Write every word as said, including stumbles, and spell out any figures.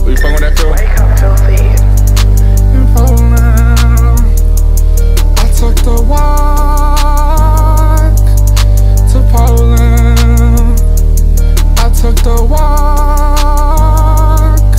You fucking with that, Phil? Wake up, filthy.